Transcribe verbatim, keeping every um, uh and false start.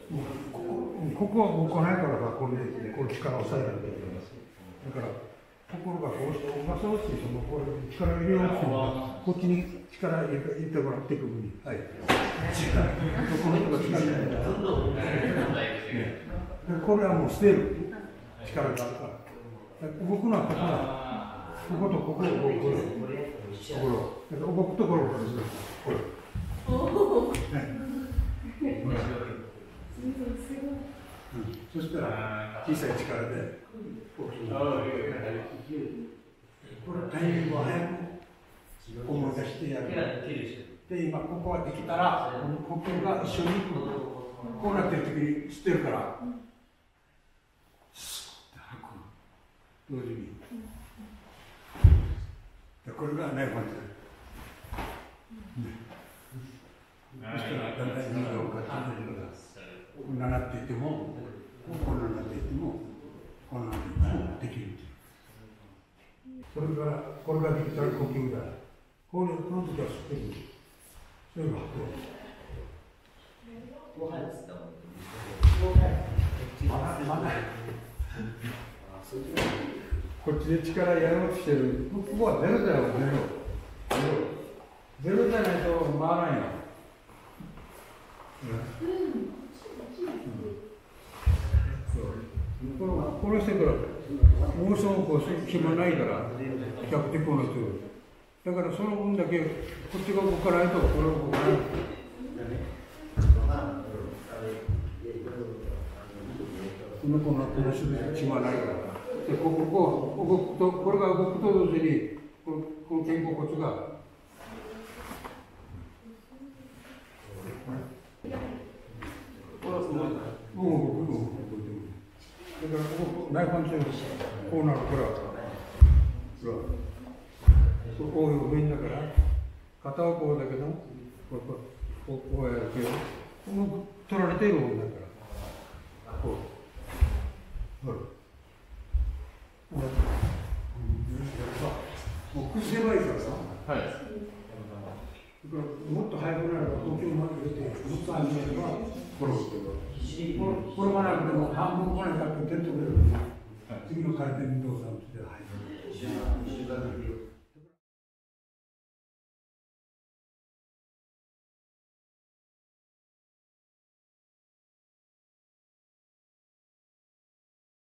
ここは動かないからさ、これでこれ力を抑えないといけない。だから、心がこうして動かそうして、そのこれ力を入れようとしても、こっちに力入れてもらっていく分に。はい。力。この人が力入れない。これはもう捨てる。力があるから。動くのはここだ。こことここを動く。動くところをこれ。これ。そしたら小さい力でこれタイミングを早く思い出してやる。で今ここができたら呼吸が一緒にこうなってる時に吸ってるからスッて吐く同時にこれがない感じで。ですからだんだん今が分かってくるから習っていてもこんなんなっていてもこんなんなっていてもできる。それからこれができたら呼吸だ。これこの時は吸ってる。それが吐く。こっちで力やろうとしてる。ここはゼロだよ、ゼロ。ゼロ。ゼロじゃないと回らないよ。このこの人から妄想をこう暇ないから比較的この人だからその分だけこっちが動かないとこれが動かない。この子のこの人で暇ないからでこここ動くとこれが動くと同時にこのこの肩甲骨がうん、うん、うん。だからここ、内反中こうなるから、こういう上だから、片はこうだけど、こうこうこうやるけど、こう取られているもんだから、こう、ほら。もう崩せばいいからさ。はい。もっと速くなれば、呼吸も入れて、もっと速くなれば、転ぶけど。転ばなくても半分来ないかって出てくれる。次の回転動作をして入る。